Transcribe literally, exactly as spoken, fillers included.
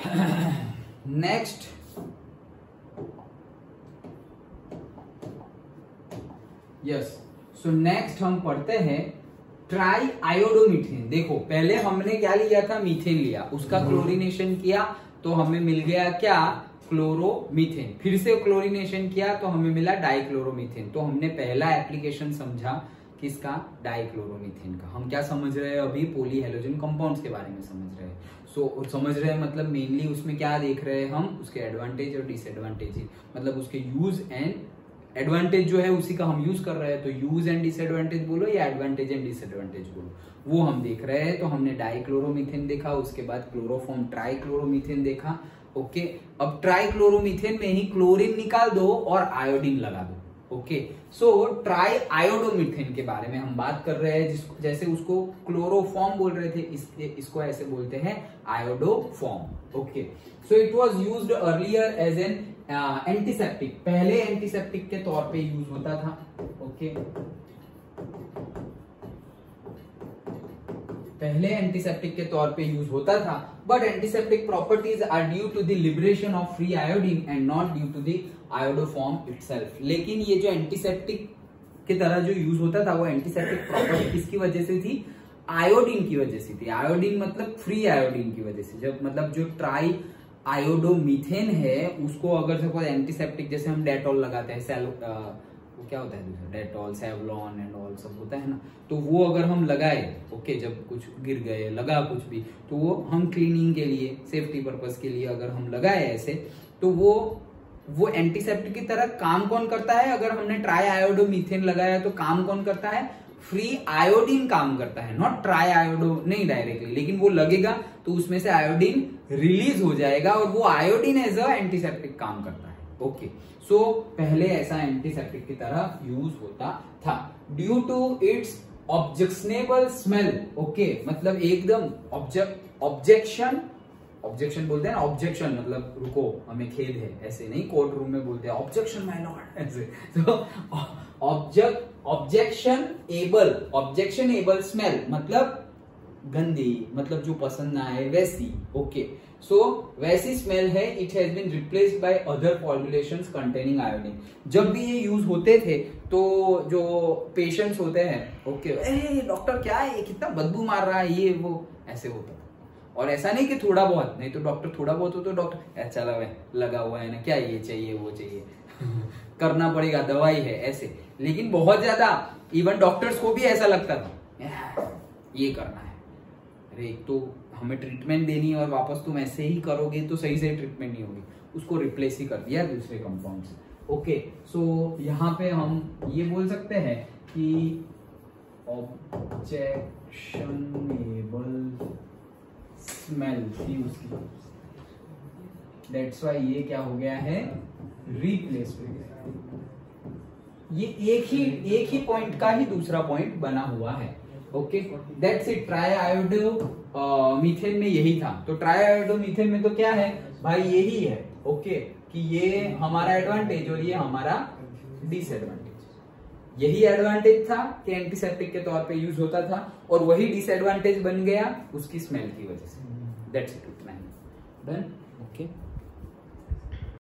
Next yes so next हम पढ़ते हैं ट्राई आयोडोमीथेन। देखो पहले हमने क्या लिया था, मीथेन लिया, उसका क्लोरीनेशन किया तो हमें मिल गया क्या, क्लोरोमीथेन। फिर से क्लोरीनेशन किया तो हमें मिला डाइक्लोरोमीथेन। तो हमने पहला एप्लीकेशन समझा किसका, डाइक्लोरोमीथेन का। हम क्या समझ रहे हैं अभी, पॉलीहेलोजन कंपाउंड्स के बारे में समझ रहे हैं। सो so, समझ रहे हैं मतलब मेनली उसमें क्या देख रहे हैं हम, उसके एडवांटेज और डिसएडवांटेज, मतलब उसके यूज एंड एडवांटेज जो है उसी का हम यूज कर रहे हैं। तो यूज एंड डिसएडवांटेज बोलो या एडवांटेज एंड डिसएडवांटेज बोलो, वो हम देख रहे हैं। तो हमने डाइक्लोरोमीथेन देखा, उसके बाद क्लोरोफॉर्म ट्राइक्लोरोमीथेन देखा। ओके, अब ट्राइक्लोरोमीथेन में ही क्लोरीन निकाल दो और आयोडीन लगा दो। ओके, सो ट्राई आयोडोमीथेन के बारे में हम बात कर रहे हैं, जिसको जैसे उसको क्लोरोफॉर्म बोल रहे थे, इस, इसको ऐसे बोलते हैं iodoform. Okay, so it was used earlier as an antiseptic. पहले एंटीसेप्टिक के तौर पे यूज होता था। Okay okay. पहले एंटीसेप्टिक के तौर पे यूज होता था, but antiseptic properties are due to the liberation of free iodine and not due to the iodoform itself. लेकिन ये जो एंटीसेप्टिक की तरह जो यूज होता था वो एंटीसेप्टिक प्रॉपर्टी किसकी वजह से थी, आयोडीन की वजह से थी। आयोडीन मतलब फ्री आयोडीन की वजह से। जब मतलब जो ट्राई आयोडोमीथेन है उसको अगर सपोज एंटीसेप्टिक, जैसे हम डेटॉल लगाते हैं, सेल वो क्या होता है दूसरा, डेटॉल, सेवलॉन एंड ऑल सब होता है ना, तो वो अगर हम लगाए, ओके, जब कुछ गिर गए, लगा कुछ भी, तो वो हम क्लीनिंग के लिए, सेफ्टी पर्पस के लिए अगर हम लगाए ऐसे, तो वो वो एंटीसेप्टिक की तरह काम कौन करता है। अगर हमने ट्राई आयोडोमीथेन लगाया तो काम कौन करता है, फ्री आयोडीन काम करता है, नॉट ट्राई आयोडो नहीं डायरेक्टली, लेकिन वो लगेगा तो उसमें से आयोडीन रिलीज हो जाएगा और वो आयोडीन एज अ एंटीसेप्टिक काम करता है। ओके, सो पहले ऐसा एंटीसेप्टिक की तरह यूज होता था। Due to its objectionable smell, okay, मतलब एकदम ऑब्जेक्शन ऑब्जेक्शन बोलते हैं ना, ऑब्जेक्शन मतलब रुको हमें खेद है, ऐसे नहीं, कोर्ट रूम में बोलते हैं ऑब्जेक्शन माय लॉर्ड ऐसे। तो object objection able objection able smell मतलब गंदी, मतलब जो पसंद ना आए वैसी। ओके, सो वैसी स्मेल है। It has been replaced by other formulations containing iodine. जब भी ये यूज होते थे तो जो पेशेंट्स होते हैं, ओके, ए डॉक्टर क्या है, ये कितना बदबू मार रहा है, ये वो ऐसे होता था। और ऐसा नहीं कि थोड़ा बहुत, नहीं तो डॉक्टर थोड़ा बहुत हो तो डॉक्टर अच्छा लगा लगा हुआ है ना, क्या ये चाहिए वो चाहिए करना पड़ेगा, दवाई है ऐसे। लेकिन बहुत ज्यादा इवन डॉक्टर्स को भी ऐसा लगता था ये करना है, अरे एक तो हमें ट्रीटमेंट देनी है और वापस तुम ऐसे ही करोगे तो सही से ट्रीटमेंट नहीं होगी, उसको रिप्लेस ही कर दिया दूसरे कंपाउंड से। ओके, सो यहाँ पे हम ये बोल सकते हैं कि ऑब्जेक्शनेबल स्मेल थी उसकी, दैट्स व्हाई ये क्या हो गया है, रिप्लेस हो गया। ये एक ही एक ही पॉइंट का ही दूसरा पॉइंट बना हुआ है। Okay, that's it. Tri iodo methane में यही था। तो ट्राई आयोडो मीथेन में तो क्या है भाई, यही है। ओके, कि ये हमारा एडवांटेज और ये हमारा डिसएडवांटेज। यही एडवांटेज था कि एंटीसेप्टिक के तौर पे यूज होता था, और वही डिसएडवांटेज बन गया उसकी स्मेल की वजह से। दैट्स इट, इतना ही। डन।